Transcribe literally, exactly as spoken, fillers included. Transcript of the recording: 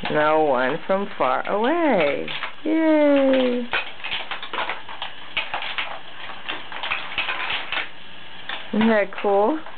No one from far away. Yay! Isn't that cool?